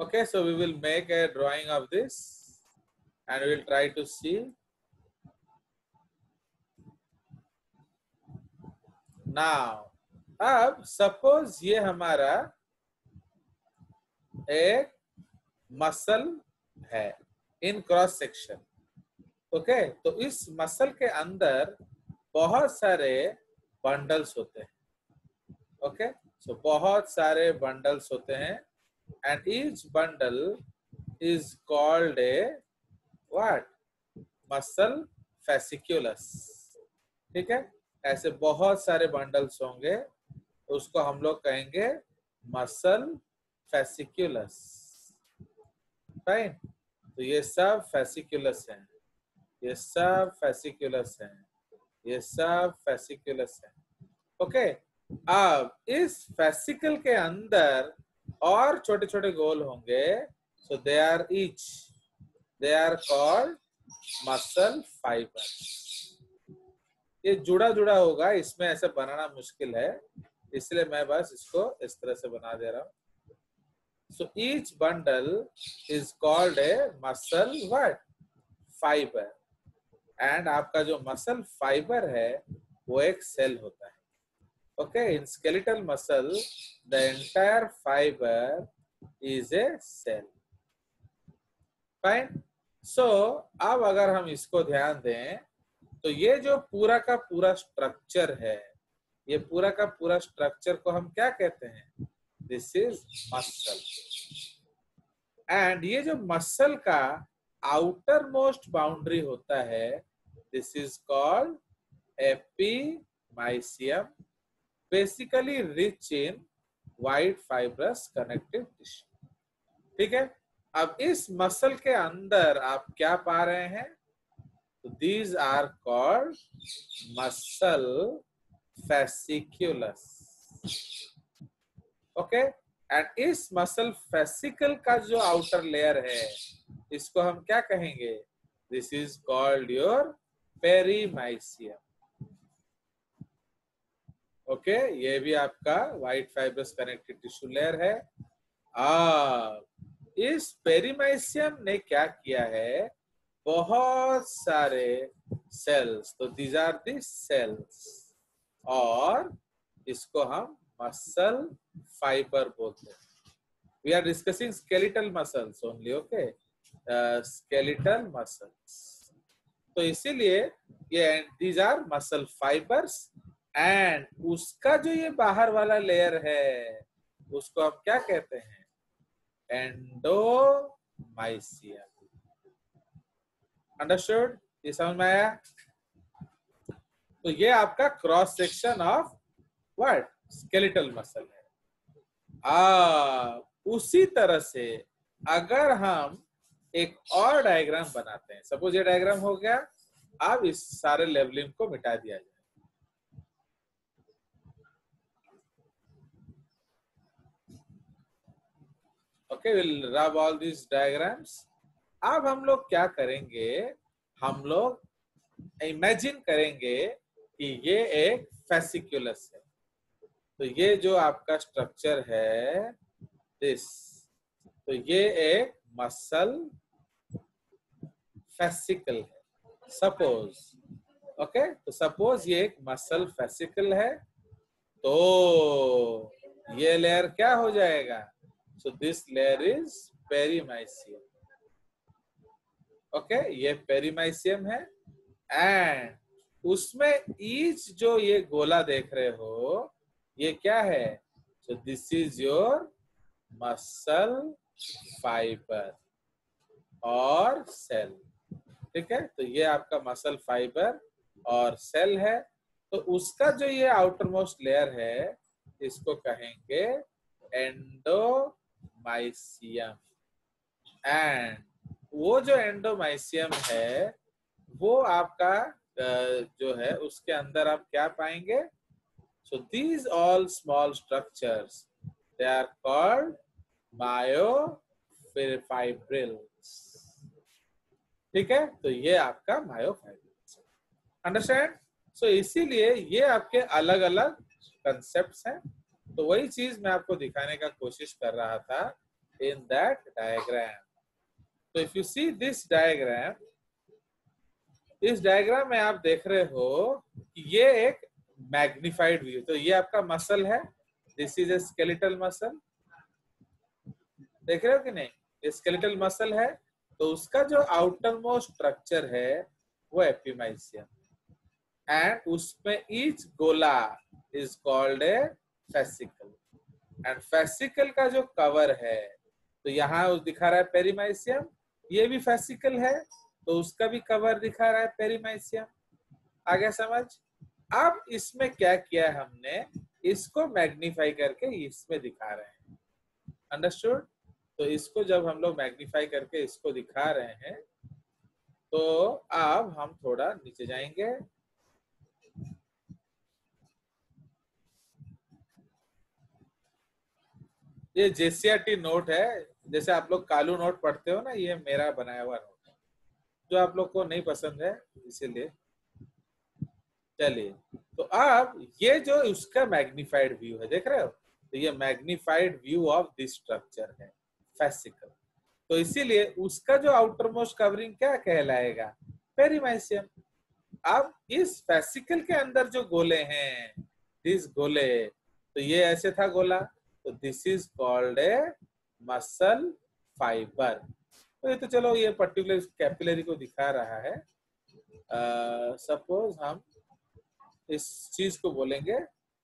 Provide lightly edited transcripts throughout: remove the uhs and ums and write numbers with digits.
Okay, so we will make a drawing of this and we will try to see. Now, अब suppose ये हमारा एक muscle है इन cross section. Okay, तो इस मसल के अंदर बहुत सारे बंडल्स होते हैं. ओके, सो बहुत सारे बंडल्स होते हैं and each bundle is called a what? Muscle fasciculus. ठीक है, ऐसे बहुत सारे बंडल्स होंगे, उसको हम लोग कहेंगे मसल फेसिक्युलस. फाइन, तो ये सब फेसिक्युलस हैं, ये सब फेसिक्युलस हैं, ये सब फेसिक्युलस हैं. ओके, अब इस फेसिकल के अंदर और छोटे छोटे गोल होंगे. So they are called muscle fibre. ये जुड़ा जुड़ा होगा, इसमें ऐसे बनाना मुश्किल है, इसलिए मैं बस इसको इस तरह से बना दे रहा हूं. So each bundle is called a muscle what? Fibre. And आपका जो मसल फाइबर है वो एक सेल होता है. Okay, in skeletal muscle the entire fibre is a cell. Fine. So अब अगर हम इसको ध्यान दें तो ये जो पूरा का पूरा स्ट्रक्चर है, ये पूरा का पूरा स्ट्रक्चर को हम क्या कहते हैं? This is muscle. एंड ये जो मसल का आउटर मोस्ट बाउंड्री होता है, this is called epimysium, basically rich in white fibrous connective tissue. ठीक है, अब इस मसल के अंदर आप क्या पा रहे हैं? These are called muscle fasciculus. Okay, and इस मसल फेसिकल का जो आउटर लेयर है, इसको हम क्या कहेंगे? This is called your perimysium. Okay, ये भी आपका white fibrous connective tissue layer है. इस पेरीमाइसियम ने क्या किया है? बहुत सारे सेल्स, तो दीज आर दी सेल्स, और इसको हम मसल फाइबर बोलते हैं. We are discussing skeletal muscles only. Okay, skeletal muscles. तो इसीलिए ये these are muscle fibres. And उसका जो ये बाहर वाला लेयर है उसको हम क्या कहते हैं? एंडोमाइसियम. अंडरस्टूड? ये समझ में आया? तो ये आपका cross section of what? Skeletal muscle है. उसी तरह से अगर हम एक और डायग्राम बनाते हैं, सपोज ये डायग्राम हो गया, अब इस सारे लेवलिंग को मिटा दिया जाए. Okay, will rub all this diagrams. अब हम लोग क्या करेंगे? हम लोग इमेजिन करेंगे कि ये एक फेसिकुलस है. तो ये जो आपका स्ट्रक्चर है दिस, तो ये एक मसल फेसिकल है. सपोज, ओके, तो सपोज ये एक मसल फेसिकल है, तो ये लेयर क्या हो जाएगा? So this layer is perimysium. Okay, ये पेरीमाइसियम है. एंड उसमें ईच जो ये गोला देख रहे हो, ये क्या है? So this is your muscle fibre और सेल. ठीक है, तो ये आपका मसल फाइबर और सेल है. तो उसका जो ये आउटर मोस्ट लेयर है, इसको कहेंगे एंडोमाइसियम. एंड वो जो एंडोमाइसियम है, वो आपका जो है उसके अंदर आप क्या पाएंगे? So these all small structures, they are called myofibrils. ठीक है, तो ये आपका मायोफाइब्रिल्स. अंडरस्टैंड? सो इसीलिए ये आपके अलग अलग कंसेप्ट्स हैं. तो वही चीज मैं आपको दिखाने का कोशिश कर रहा था in that diagram. So if you see this diagram, इस डायग्राम में आप देख रहे हो कि ये एक मैग्निफाइड व्यू, तो ये आपका मसल है, this is a skeletal muscle, देख रहे हो कि नहीं, ये स्केलेटल मसल है, तो उसका जो आउटर मोस्ट स्ट्रक्चर है वो एपिमाइसियम, एंड उसमें ईच गोला is called a fascicle, and fascicle का जो कवर है, तो यहाँ दिखा रहा है पेरीमाइसियम, ये भी फेसिकल है, तो उसका भी कवर दिखा रहा है पेरीमाइसियम। आ गया समझ? अब इसमें क्या किया है हमने, इसको मैग्नीफाई करके इसमें दिखा रहे हैं, अंडरस्टूड? तो इसको जब हम लोग मैग्नीफाई करके इसको दिखा रहे हैं, तो अब हम थोड़ा नीचे जाएंगे, ये जेसीआरटी नोट है, जैसे आप लोग कालू नोट पढ़ते हो ना, ये मेरा बनाया हुआ नोट है, जो आप लोग को नहीं पसंद है इसीलिए। चलिए, तो अब ये जो उसका मैग्नीफाइड व्यू है, देख रहे हो, तो ये magnified view of this structure है फेसिकल, तो इसीलिए उसका जो आउटर मोस्ट कवरिंग क्या कहलाएगा, पेरीमाइसियम। अब इस फेसिकल के अंदर जो गोले हैं, दिस गोले, तो ये ऐसे था गोला, तो this is called a muscle fibre. तो ये तो चलो ये पर्टिकुलर कैपिलरी को दिखा रहा है, सपोज हम इस चीज को बोलेंगे,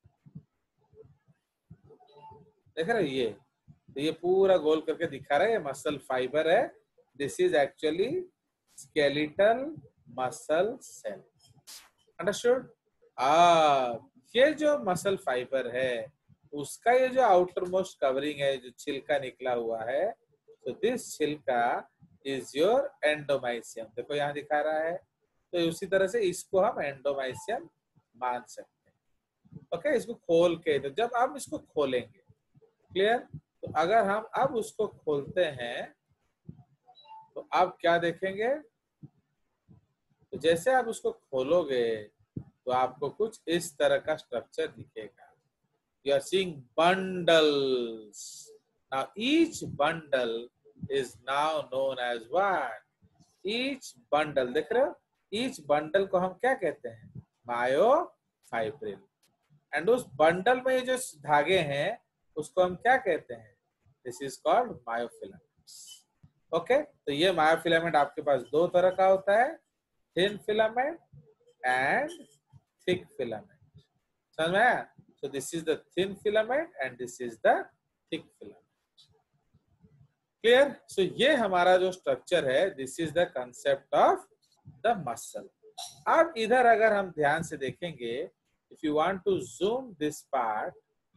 देख रहे हो, ये तो ये पूरा गोल करके दिखा रहा है, ये मसल फाइबर है, this is actually skeletal muscle cell, understood? ये जो मसल फाइबर है, उसका ये जो आउटर मोस्ट कवरिंग है, जो छिलका निकला हुआ है, तो दिस छिलका इज योर एंडोमाइसियम, देखो यहाँ दिखा रहा है, तो उसी तरह से इसको हम एंडोमाइसियम मान सकते हैं। ओके, इसको खोल के, तो जब हम इसको खोलेंगे, क्लियर, तो अगर हम अब उसको खोलते हैं, तो आप क्या देखेंगे, तो जैसे आप उसको खोलोगे, तो आपको कुछ इस तरह का स्ट्रक्चर दिखेगा, you are seeing bundles. Now each bundle is now known as what? Each bundle, देख रहे हो, each bundle को हम क्या कहते हैं, मायोफाइब्रिल, एंड उस बंडल में जो धागे हैं उसको हम क्या कहते हैं, this is called myofilaments. Okay, तो ये मायोफिलामेंट आपके पास दो तरह का होता है, thin filament and thick filament, समझ में आया? So this is the thin filament and this is the thick filament. Clear? So ये हमारा जो स्ट्रक्चर है, this is the concept of the muscle. अब इधर अगर हम ध्यान से देखेंगे, if you want to zoom this part,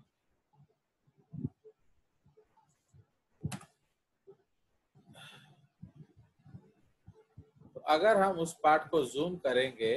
तो अगर हम उस पार्ट को जूम करेंगे,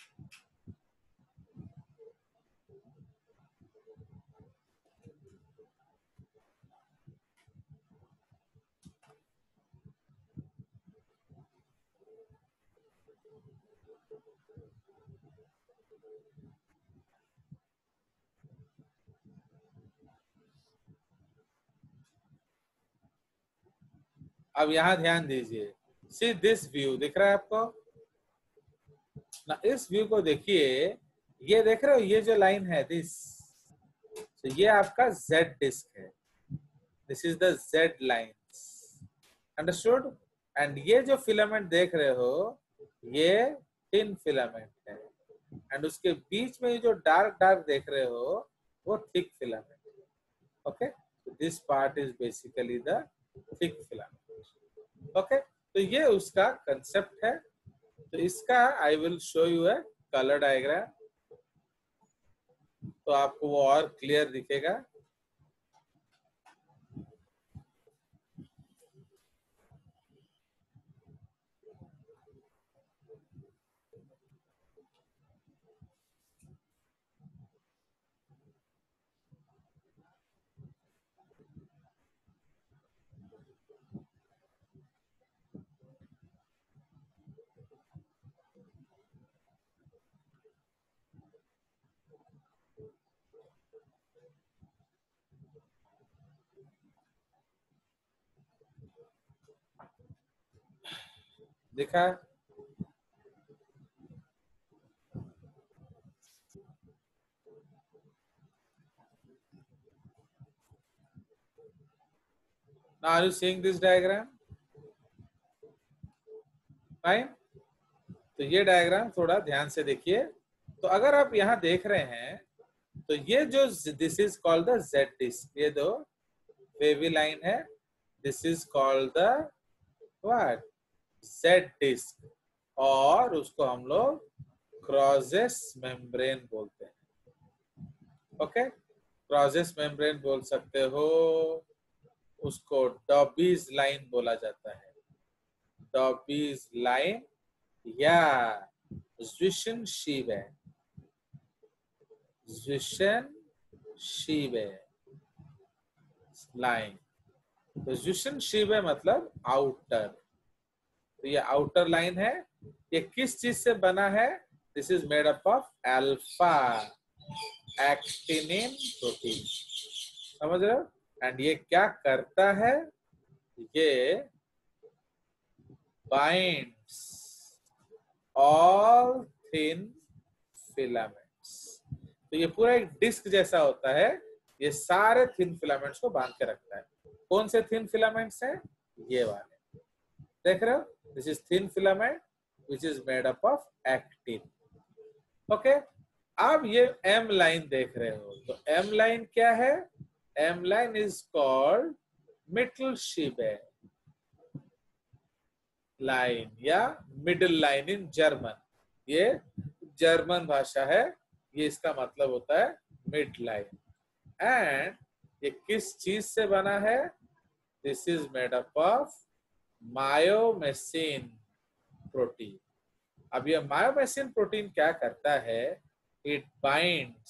अब यहाँ ध्यान दीजिए, सी दिस व्यू दिख रहा है आपको ना, इस व्यू को देखिए, ये देख रहे हो, ये जो लाइन है दिस, तो ये आपका जेड डिस्क है, this is the Z line, understood? And ये जो फिलामेंट देख रहे हो, ये थिन फिलामेंट है, एंड उसके बीच में जो डार्क डार्क देख रहे हो, वो thick filament, okay, this part is basically the thick filament, okay, तो ये उसका कंसेप्ट है। तो इसका I will show you a colour diagram, तो आपको वो और क्लियर दिखेगा। दिखा? Now are you seeing this diagram? Fine. तो ये डायग्राम थोड़ा ध्यान से देखिए। तो अगर आप यहाँ देख रहे हैं तो ये जो this is called the Z disc, ये दो वेवी लाइन है, this is called the what, Z disc, और उसको हम लोग क्रॉजेस मेम्ब्रेन बोलते हैं। ओके, क्रॉजेस मेम्ब्रेन बोल सकते हो, उसको डॉबीज लाइन बोला जाता है, डॉबीज लाइन या ज़्विशन-शीबे, ज़्विशन-शीबे लाइन। तो ज़्विशन-शीबे मतलब आउटर, तो ये आउटर लाइन है। ये किस चीज से बना है? This is made up of alpha actinin protein, समझ रहे हो? एंड ये क्या करता है? ये बाइंड्स ऑल थिन फिलामेंट्स। तो ये पूरा एक डिस्क जैसा होता है, ये सारे थिन फिलामेंट्स को बांध के रखता है। कौन से थिन फिलामेंट्स हैं? ये वाले, देख रहे हो? This is thin filament which is made up of actin. Okay, अब ये एम लाइन देख रहे हो, तो एम लाइन क्या है? M line is called mittelscheibe line या मिडिल लाइन इन जर्मन। ये जर्मन भाषा है, ये इसका मतलब होता है मिड लाइन। एंड ये किस चीज से बना है? This is made up of myomesin protein. अब ये मायोमेसिन प्रोटीन क्या करता है? It binds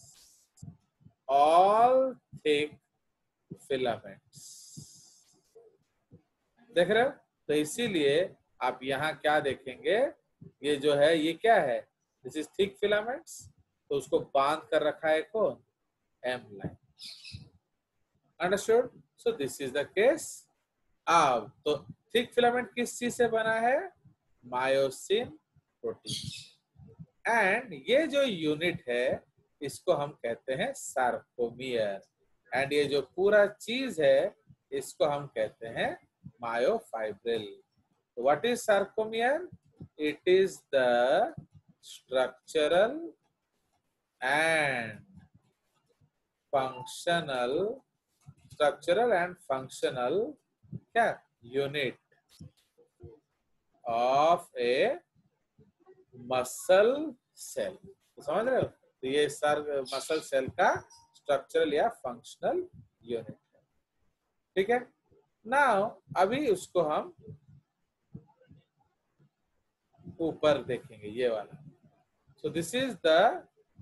all thick filaments, देख रहे हो? तो इसीलिए आप यहाँ क्या देखेंगे, ये जो है ये क्या है? दिस इज थिक फिलामेंट्स, तो उसको बांध कर रखा है कौन? M line. Understood? So this is the case. अब तो थिक फिलामेंट किस चीज से बना है? Myosin protein. एंड ये जो यूनिट है इसको हम कहते हैं सार्कोमियर, एंड ये जो पूरा चीज है इसको हम कहते हैं myofibril. What is sarcomere? It is the structural and functional, structural and functional क्या unit of a muscle cell. तो समझ रहे हो? तो ये मसल सेल का स्ट्रक्चरल या फंक्शनल यूनिट है, ठीक है? नाउ अभी उसको हम ऊपर देखेंगे, ये वाला। So this is the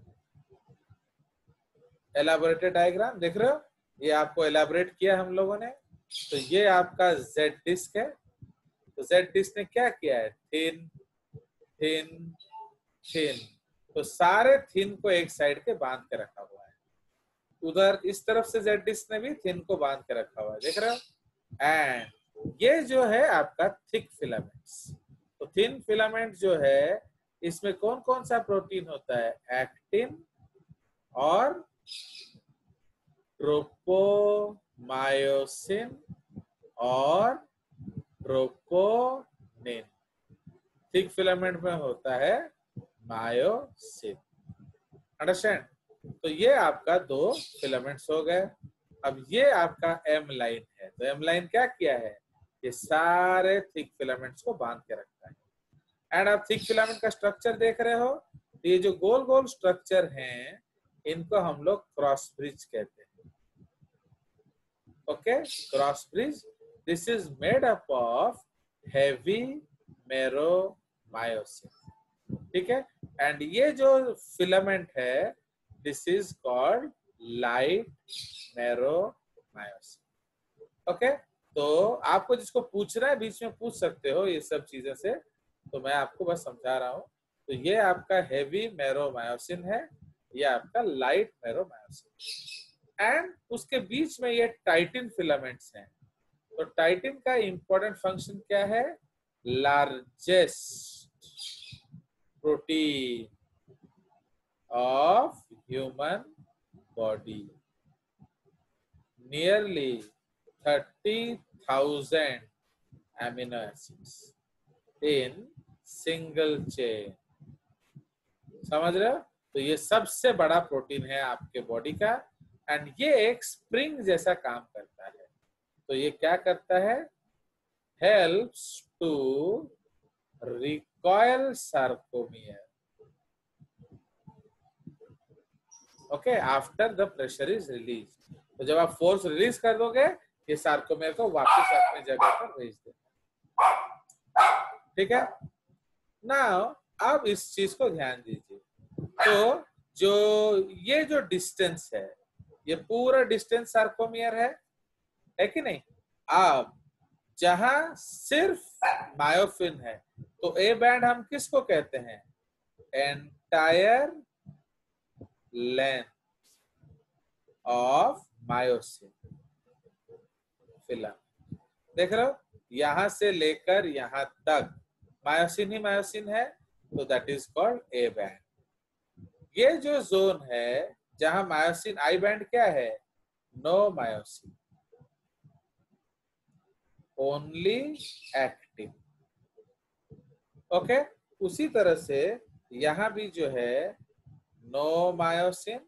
elaborated diagram, देख रहे हो? ये आपको एलाबोरेट किया हम लोगों ने। तो ये आपका जेड डिस्क है, तो जेड डिस्क ने क्या किया है? थिन थिन थिन, तो सारे थिन को एक साइड के बांध के रखा हुआ है। उधर इस तरफ से जेड डिस्क ने भी थिन को बांध के रखा हुआ है, देख रहे हो? एंड ये जो है आपका थिक फिलामेंट्स। तो थिन फिलामेंट जो है इसमें कौन कौन सा प्रोटीन होता है? एक्टिन और ट्रोपोमायोसिन और ट्रोपोनिन। थिक फिलामेंट में होता है मायोसिन, अंडरस्टैंड? तो ये आपका दो फिलामेंट्स हो गए। अब ये आपका एम लाइन है, तो एम लाइन क्या किया है? ये सारे थिक फिलामेंट्स को बांध के रखता है। एंड आप थिक फिलामेंट का स्ट्रक्चर देख रहे हो, तो ये जो गोल गोल स्ट्रक्चर हैं इनको हम लोग क्रॉस ब्रिज कहते हैं। Okay, cross bridge, this is made up of heavy meromyosin, ठीक है? एंड ये जो फिलामेंट है this is called light meromyosin. Okay, तो आपको जिसको पूछना है बीच में पूछ सकते हो ये सब चीजें से, तो मैं आपको बस समझा रहा हूं। तो ये आपका हेवी मेरोमायोसिन है, ये आपका लाइट मेरोमायोसिन, एंड उसके बीच में ये टाइटिन फिलामेंट्स हैं। तो टाइटिन का इंपॉर्टेंट फंक्शन क्या है? largest protein of human body. Nearly 30,000 amino acids in single chain. समझ रहे हो? तो ये सबसे बड़ा प्रोटीन है आपके बॉडी का, एंड ये एक स्प्रिंग जैसा काम करता है. तो ये क्या करता है? Helps to recoil sarcomere. Okay, after the pressure is release. तो जब आप फोर्स रिलीज कर दोगे, ये सार्कोमियर को वापस अपनी जगह पर भेज देगा. ठीक है. नाउ अब इस चीज को ध्यान दीजिए. तो ये जो डिस्टेंस है, ये पूरा डिस्टेंस सार्कोमियर है कि नहीं? अब जहां सिर्फ मायोसिन है, तो ए बैंड हम किसको कहते हैं? Entire length of myosin filament. देख रहे हो, यहां से लेकर यहां तक मायोसिन ही मायोसिन है, तो that is called A band. ये जो जोन है जहां मायोसिन, आई बैंड क्या है? No myosin, only active. Okay, उसी तरह से यहां भी जो है नो मायोसिन,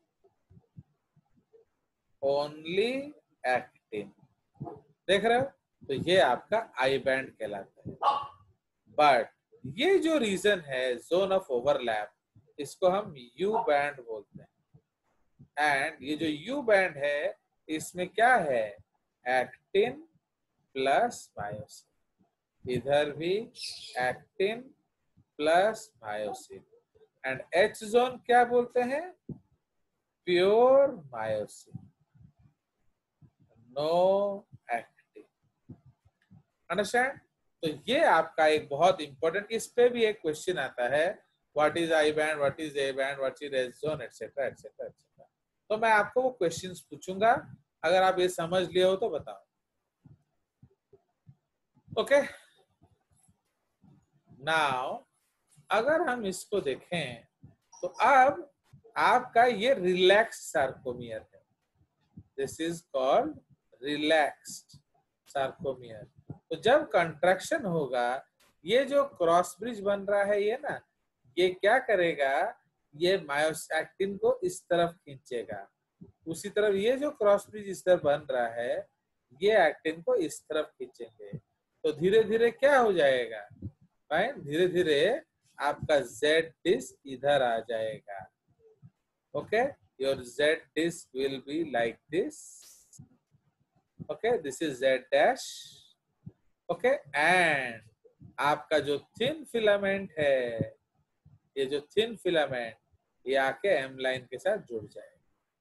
ओनली एक्टिन. देख रहे हो? तो ये आपका आई बैंड कहलाता है. बट ये जो रीजन है जोन ऑफ ओवरलैप, इसको हम यू बैंड बोलते हैं. एंड ये जो यू बैंड है, इसमें क्या है? Actin plus myosin. इधर भी actin plus myosin. And H zone क्या बोलते हैं? Pure myosin, no actin. Understand? तो ये आपका एक बहुत इंपॉर्टेंट, इस पे भी एक क्वेश्चन आता है, what is I band, what is A band, what is H zone, etcetera etcetera etcetera. तो मैं आपको वो क्वेश्चंस पूछूंगा, अगर आप ये समझ लिए हो तो बताओ. ओके. नाउ अगर हम इसको देखें, तो अब आपका ये रिलैक्स्ड सार्कोमियर है. This is called relaxed sarcomere. तो जब कंट्रैक्शन होगा, ये जो क्रॉस ब्रिज बन रहा है ये ना, ये क्या करेगा? ये मायोसिन को इस तरफ खींचेगा. उसी तरफ ये जो क्रॉस ब्रिज इस तरफ बन रहा है, ये एक्टिन को इस तरफ खींचेंगे. तो धीरे धीरे क्या हो जाएगा? फाइन, धीरे धीरे आपका जेड डिस्क इधर आ जाएगा. Okay, your Z disc will be like this. Okay, this is Z dash. Okay, and आपका जो थिन फिलामेंट है, ये जो थिन फिलामेंट, ये आके एम लाइन के साथ जुड़ जाएगा.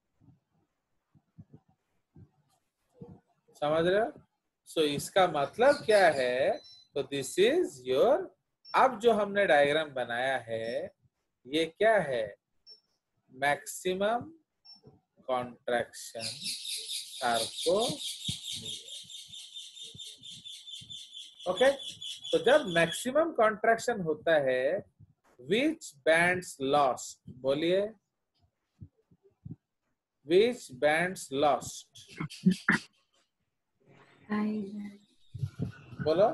समझ रहे हो? सो इसका मतलब क्या है? तो दिस इज योर, अब जो हमने डायग्राम बनाया है, ये क्या है? Maximum contraction sarcomere. ओके, तो जब मैक्सिमम कॉन्ट्रैक्शन होता है, विच बैंड्स लॉस्ट? बोलिए, विच बैंड्स लॉस्ट? बोलो,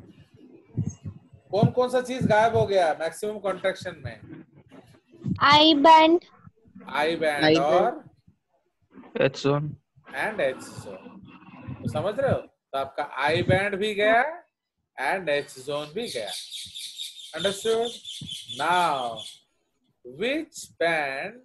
कौन कौन सा चीज गायब हो गया मैक्सिमम कॉन्ट्रैक्शन में? आई बैंड, आई बैंड और H zone and H zone. तो समझ रहे हो? तो आपका आई बैंड भी गया एंड एच जोन भी गया. Understood? Now which band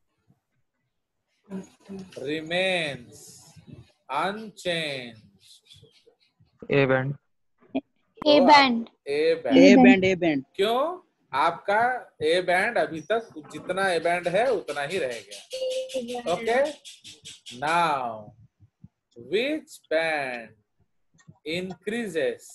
remains unchanged? A band. A band, A band. क्यों? आपका ए बैंड अभी तक जितना ए बैंड है उतना ही रह गया. Okay, now which band increases?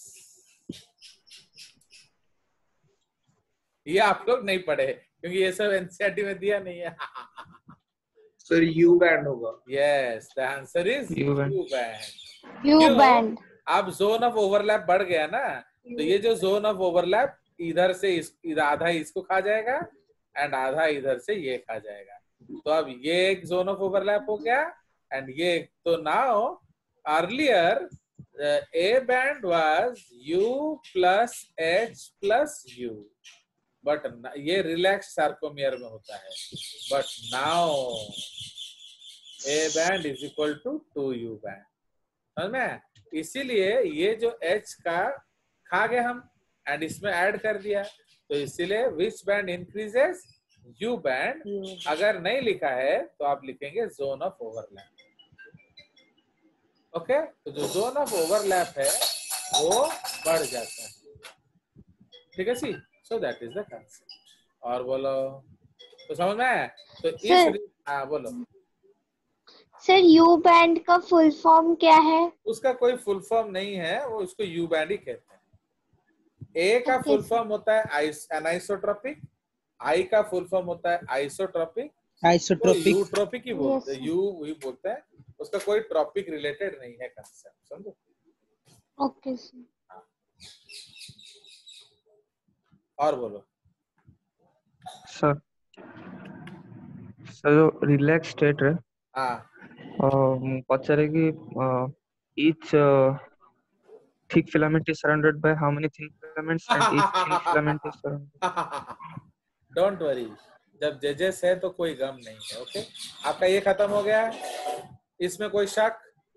ये आप लोग नहीं पढ़े क्योंकि ये सब एनसीईआरटी में दिया नहीं है. सर यू बैंड होगा. Yes, the answer is U U band. Band. U band. अब जोन ऑफ ओवरलैप बढ़ गया ना, तो ये जो जोन ऑफ ओवरलैप इधर से इधर आधा इसको खा जाएगा एंड आधा इधर से ये खा जाएगा। तो अब ये एक जोन ऑफ ओवरलैप हो गया एंड ये। तो now earlier A band was U plus H plus U, but ये रिलैक्स सार्कोमियर में होता है। But now A band is equal to 2U band, समझ में? इसीलिए ये जो H का खा गए हम एंड इसमें ऐड कर दिया, तो इसीलिए which band increases? U band. अगर नहीं लिखा है तो आप लिखेंगे जोन ऑफ ओवरलैप। ओके, तो जो जोन ऑफ ओवरलैप है वो बढ़ जाता है। ठीक है see, so that is the concept. और बोलो, तो समझ में आया? तो इस हाँ बोलो सर, यू बैंड का फुल फॉर्म क्या है? उसका कोई फुल फॉर्म नहीं है, वो उसको यू बैंड ही कहते हैं। ए का फुल फॉर्म होता है एनाइसोट्रोपिक, आई का फुल फॉर्म होता है आइसोट्रोपिक, आइसोट्रोपिक, यूट्रोपिक ही बोलते हैं, यू ही बोलते हैं। उसका कोई ट्रॉपिक रिलेटेड नहीं है कंसेप्ट, समझो? Okay sir. और बोलो सर सर जो रिलैक्स स्टेट है हाँ पचारे कि each thick filament is surrounded by how many thin filaments and each thin filament is surrounded. Don't worry, जब जजेस है तो कोई गम नहीं है। ओके, आपका ये खत्म हो गया, इसमें कोई शक?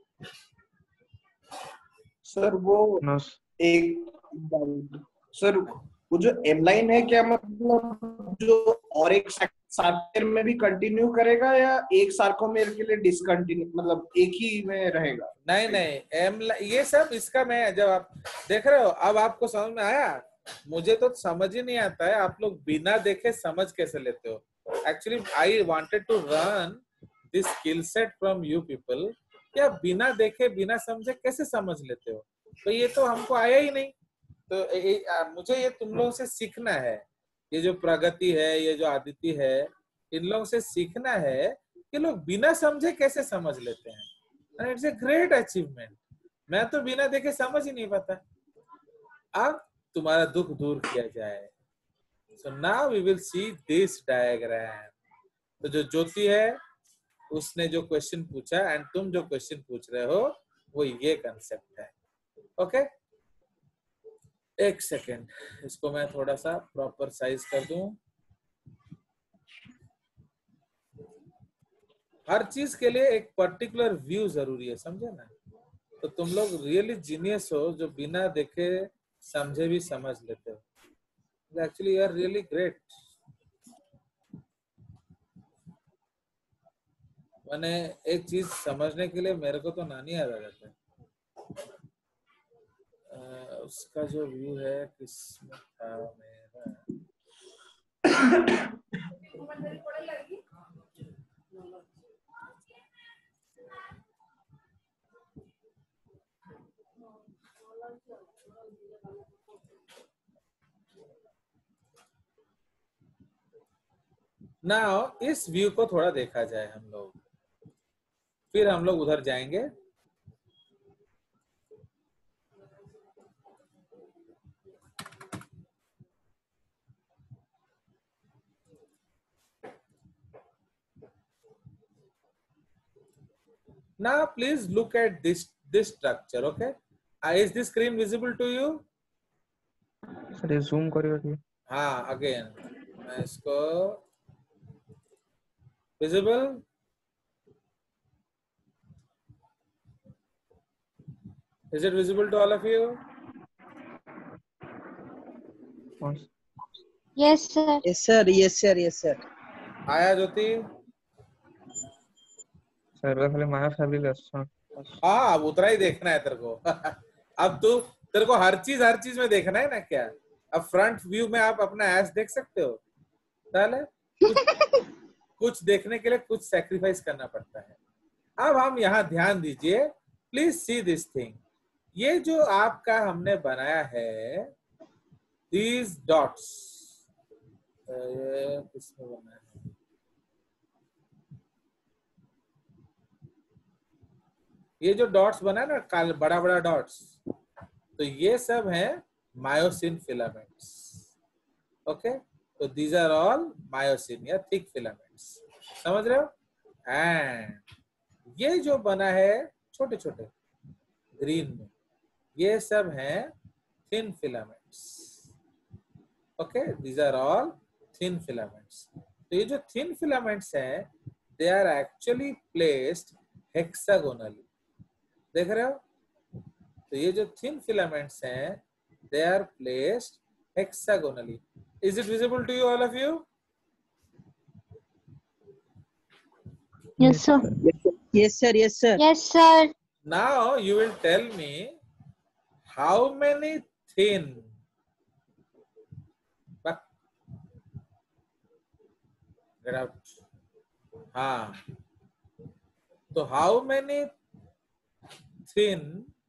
सर वो No, एक सर वो जो एम लाइन है क्या मतलब जो और एक सार्कोमेर में भी कंटिन्यू करेगा या एक सार्कोमेर के लिए डिसकंटिन्यू मतलब एक ही में रहेगा? नहीं नहीं, एम ये सब इसका मैं जब आप देख रहे हो, अब आपको समझ में आया? मुझे तो समझ ही नहीं आता है, आप लोग बिना देखे समझ कैसे लेते हो? Actually I wanted to run this skill set from you people, क्या बिना देखे बिना समझे कैसे समझ लेते हो? तो ये तो हमको आया ही नहीं। तो मुझे ये तुम लोगों से सीखना है, ये जो प्रगति है, ये जो आदिति है, इन लोगों से सीखना है कि लोग बिना समझे कैसे समझ लेते हैं। It's a great achievement. मैं तो बिना देखे समझ ही नहीं पाता। अब तुम्हारा दुख दूर किया जाए। So now we will see this diagram. तो जो ज्योति है उसने जो क्वेश्चन पूछा एंड तुम जो क्वेश्चन पूछ रहे हो वो ये कंसेप्ट है। ओके, एक सेकेंड, इसको मैं थोड़ा सा प्रॉपर साइज कर दूं। हर चीज के लिए एक पर्टिकुलर व्यू जरूरी है, समझे ना? तो तुम लोग रियली जीनियस हो जो बिना देखे समझे भी समझ लेते हो। Actually you are really great. मैंने एक चीज समझने के लिए मेरे को तो नानी याद आ जाता है। उसका जो व्यू है किसमें था मेरा? नाउ इस व्यू को थोड़ा देखा जाए हम लोग, फिर हम लोग उधर जाएंगे। Now please look at this structure. Okay, is this screen visible to you? Sir ये zoom करिए कि हाँ, अगेन मैं इसको visible? Is it visible to all of you? Yes sir. Yes sir, yes sir, yes sir. आया Jyoti? Sir खाली माया family lesson. हाँ, अब उतना ही देखना है तेरे को। अब तू तेरे को हर चीज में देखना है ना क्या? अब फ्रंट व्यू में आप अपना एस देख सकते हो, कुछ देखने के लिए कुछ सैक्रिफाइस करना पड़ता है। अब हम यहाँ ध्यान दीजिए, प्लीज सी दिस थिंग। ये जो आपका हमने बनाया है these dots, ये किसमें बनाया है? ये जो डॉट्स बना है ना, बड़ा बड़ा डॉट्स, तो ये सब है मायोसिन फिलामेंट्स। ओके, तो दीज आर ऑल मायोसिन या थिक फिलामेंट्स, समझ रहे हो? एंड ये जो बना है छोटे छोटे ग्रीन में, ये सब हैं thin filaments. Okay, these are all thin filaments. तो ये जो थिन फिलामेंट्स हैं, they are actually placed hexagonally. देख रहे हो? तो ये जो थिन फिलामेंट्स हैं, they are placed hexagonally. Is it visible to you, all of you? Yes, sir. Yes, sir. Yes, sir. Yes, sir. Now you will tell me how many thin, get out. हाँ, तो how many thin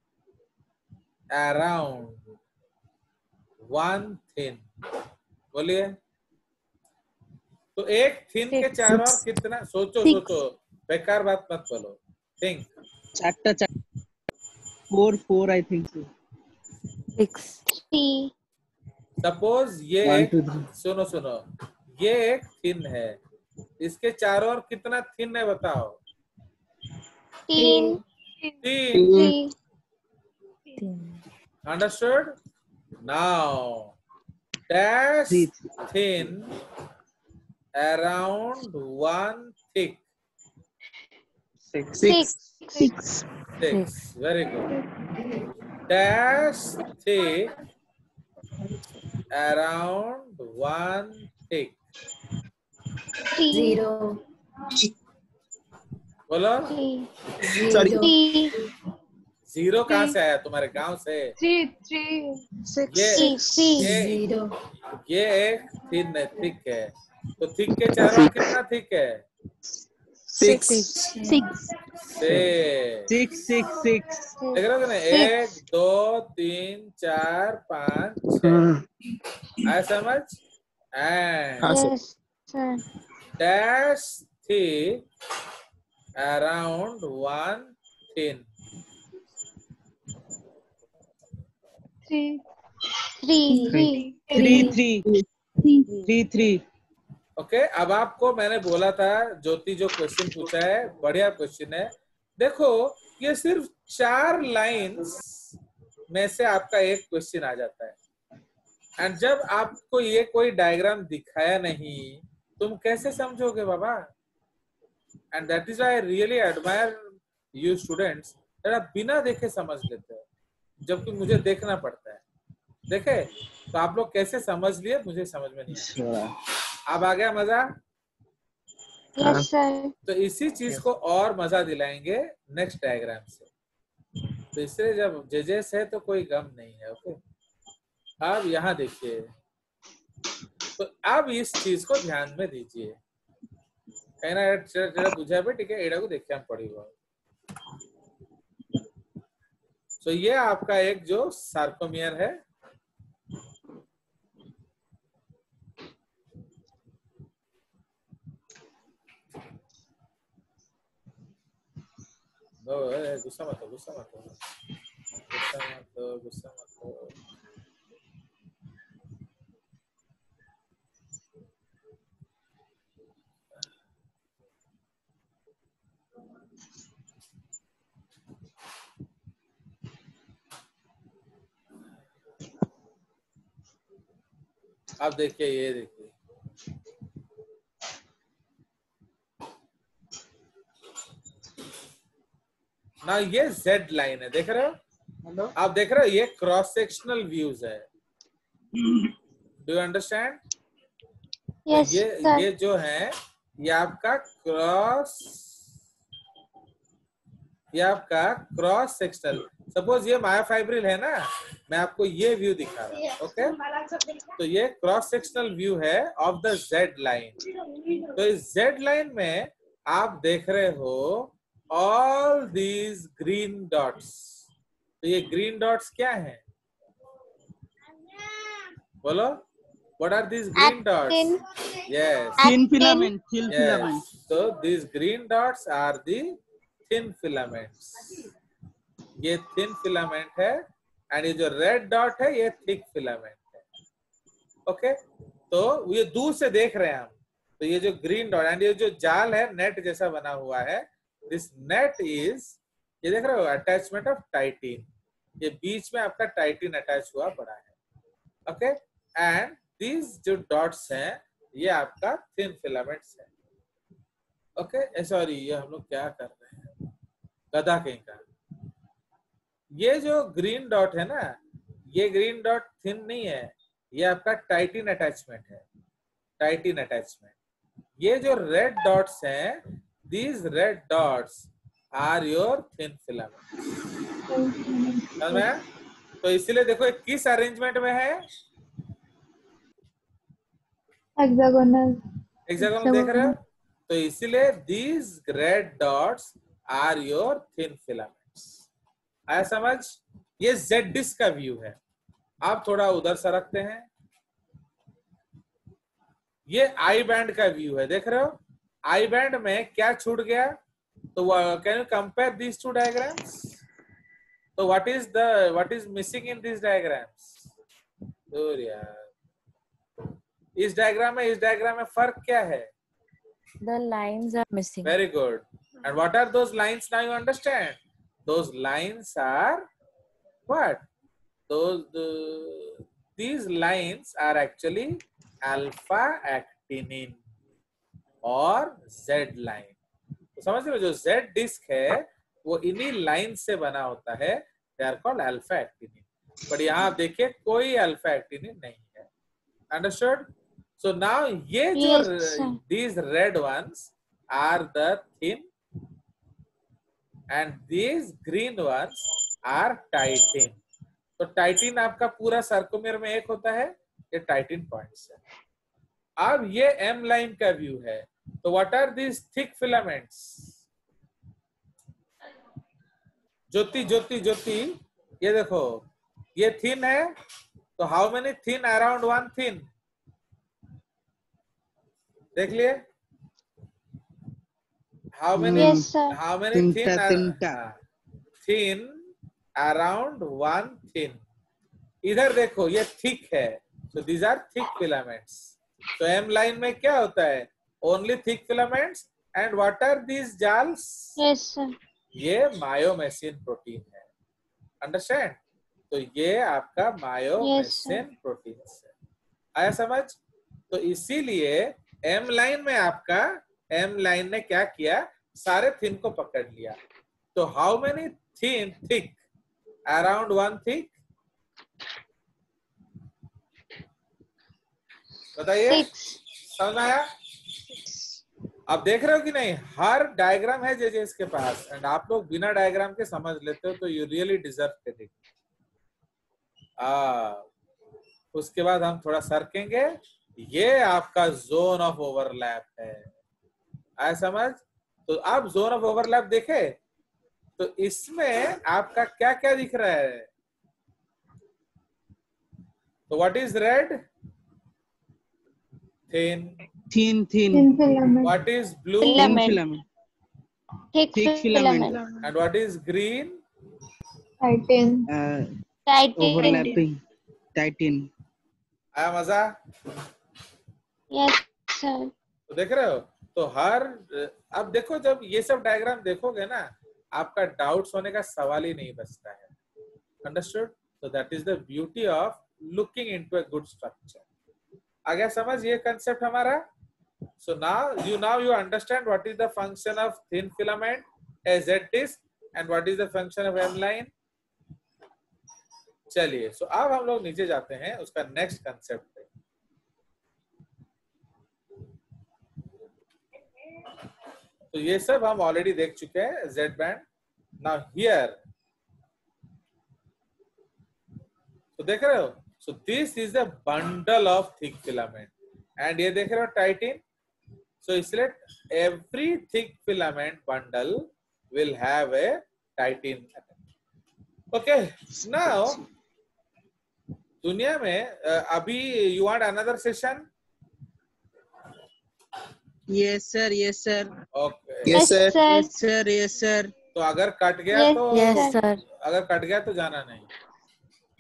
around one thin? बोलिए। तो एक thin के चारों ओर कितना? सोचो सोचो, बेकार बात मत बोलो, think. Chatta. 4, I think so. 3. Suppose ये 1, एक, 2, 3. सुनो सुनो, ये एक थिन है, इसके चारों ओर कितना थिन है बताओ? 3. 3। Understood? Now dash thin around one thick. 6. Very good. Dash thick around one thick. 3. बोलो। 3. जीरो कहाँ से आया? तुम्हारे गांव से? 6. ये एक थिन है, थिक है। तो थिक के चारों कितना थिक है? 6. 6. 6. देख रहे हो ना? 1 2 3 4 5 6। आया समझ? And Yes, sir. dash thick around one thin. 3. Okay, अब आपको मैंने बोला था, ज्योति जो क्वेश्चन पूछा है बढ़िया क्वेश्चन है। देखो, ये सिर्फ 4 लाइंस में से आपका एक क्वेश्चन आ जाता है। एंड जब आपको ये कोई डायग्राम दिखाया नहीं, तुम कैसे समझोगे बाबा? And that is I really admire you students, आप बिना देखे समझ लेते हो, जबकि मुझे देखना पड़ता है। देखे तो आप लोग कैसे समझ लिए, मुझे समझ में नहीं आया। अब आ गया मजा? Yes, sir. तो इसी चीज को और मजा दिलाएंगे नेक्स्ट डायग्राम से। तो इससे जब जजेस है तो कोई गम नहीं है। ओके, अब यहाँ देखिए, तो अब इस चीज को ध्यान में दीजिए, कहीं ना जरा बुझा पे ठीक है, एड़ा को देखिए हम पड़ी हुआ। तो ये आपका एक जो सार्कोमियर है, गुस्सा मत हो, गुस्सा मत हो, गुस्सा मत हो, गुस्सा मत हो। अब देखिए, ये देखिए, ना ये जेड लाइन है, देख रहे हो? आप देख रहे हो, ये क्रॉस सेक्शनल व्यूज है। Do you understand? Yes, sir. ये जो है, ये आपका क्रॉस सेक्शनल। सपोज ये मायोफाइब्रिल है ना, मैं आपको ये व्यू दिखा रहा हूँ। ओके, तो ये क्रॉस सेक्शनल व्यू है ऑफ द जेड लाइन। तो इस जेड लाइन में आप देख रहे हो ऑल दीज ग्रीन डॉट्स। तो ये ग्रीन डॉट्स क्या हैं? बोलो, what are these green dots? Yes, Thin filament. yes. So these green dots are the thin filaments. ये thin filament है एंड ये जो रेड डॉट है ये थिक फिलामेंट है। ओके, तो ये दूर से देख रहे हैं हम, तो ये जो ग्रीन डॉट एंड ये जो जाल है नेट जैसा बना हुआ है, दिस नेट इज, ये देख रहे हो, अटैचमेंट ऑफ टाइटिन, ये बीच में आपका टाइटिन अटैच हुआ पड़ा है। ओके, एंड दीज जो डॉट्स हैं ये आपका थिन फिलामेंट्स है। ओके, सॉरी ये हम लोग क्या कर रहे हैं, गधा कहीं का। ये जो ग्रीन डॉट है ना, ये ग्रीन डॉट थिन नहीं है, ये आपका टाइटिन अटैचमेंट है, टाइटिन अटैचमेंट। ये जो रेड डॉट्स हैं, these red dots are your thin filament. समझ में आया? तो इसीलिए देखो किस अरेंजमेंट में है, हेक्सागोनल। हेक्सागोनल देख रहे हो, तो इसीलिए these red dots are your thin filaments. आया समझ? ये जेड डिस्क का व्यू है। आप थोड़ा उधर सरकते हैं, ये आई बैंड का व्यू है, देख रहे हो? आई बैंड में क्या छूट गया, तो can you compare these two diagrams? तो what is missing in this diagrams? इस डायग्राम में फर्क क्या है? The lines are missing. Very good. And what are those lines now? You understand? Those lines are what? These lines are actually alpha actinin और Z line. तो समझ रहे हो, जो Z डिस्क है वो इन्हीं लाइन से बना होता है, they are called alpha actinin. पर यहाँ आप देखिए कोई alpha actinin नहीं है. Understood? So now ये जो these red ones are the thin and these green ones are titin. तो टाइटिन आपका पूरा सर्कुलर में एक होता है, ये टाइटिन पॉइंट्स है। अब ये एम लाइन का व्यू है, तो what are these thick filaments? Jyoti Jyoti Jyoti, ये देखो ये थिन है, तो how many thin around one thin? देख लिए, how many thin around one thin? इधर देखो ये थिक है, तो दीज आर थिक फिलामेंट्स। तो एम लाइन में क्या होता है? Only thick filaments. And what are these जाल्स? Yes sir. ये मायोमेसिन प्रोटीन है। अंडरस्टैंड? तो ये आपका मायोमेसिन प्रोटीन है। आया समझ? तो इसीलिए एम लाइन में आपका, एम लाइन ने क्या किया, सारे थिन को पकड़ लिया। तो how many thin thick around one thick? बताइए, समझ आया? आप देख रहे हो कि नहीं? हर डायग्राम है जे इसके पास, एंड आप लोग बिना डायग्राम के समझ लेते हो, तो यू रियली डिजर्व क्रेडिट। उसके बाद हम थोड़ा सरकेंगे, ये आपका जोन ऑफ ओवरलैप है। आया समझ? तो आप जोन ऑफ ओवरलैप देखे, तो इसमें आपका क्या क्या दिख रहा है? तो what is red? Thin. What is blue? Thick filament. And what is green? Titin. Overlapping. Titin. आया मजा? Yes sir. तो देख रहे हो, तो हर, अब देखो जब ये सब डायग्राम देखोगे ना, आपका डाउट्स होने का सवाल ही नहीं बचता है। Understood? So that is the beauty of looking into a good structure. आ गया समझ ये कंसेप्ट हमारा? So now you understand what is the function of thin filament, a Z disc, and what is the function of M line. चलिए, so अब हम लोग नीचे जाते हैं उसका नेक्स्ट कंसेप्ट पे। तो ये सब हम ऑलरेडी देख चुके हैं, Z बैंड। नाउ हियर, तो देख रहे हो, so this is a bundle of thick filament, and ये देख रहे हो टाइटिन। So इसलिए every thick filament bundle will have a titin. Okay, now दुनिया में अभी you want another session? Yes sir. Yes sir. Okay. Yes sir. Yes sir. Yes sir. तो अगर कट गया तो Yes sir. अगर कट गया तो जाना नहीं।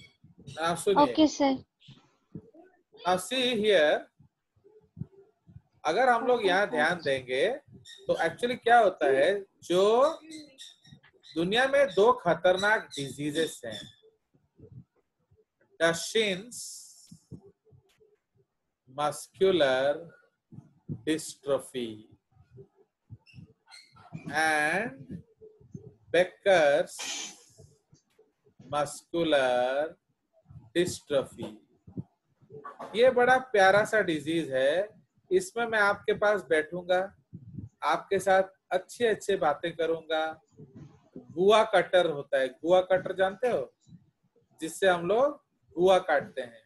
आप सुनिए। Okay, sir. Now see here, अगर हम लोग यहाँ ध्यान देंगे तो एक्चुअली क्या होता है, जो दुनिया में दो खतरनाक डिजीजेस हैं, Duchenne's muscular dystrophy and Becker's muscular dystrophy. ये बड़ा प्यारा सा डिजीज है। इसमें मैं आपके पास बैठूंगा, आपके साथ अच्छे अच्छे बातें करूंगा। गुआ कटर होता है, गुआ कटर जानते हो, जिससे हम लोग गुआ काटते हैं।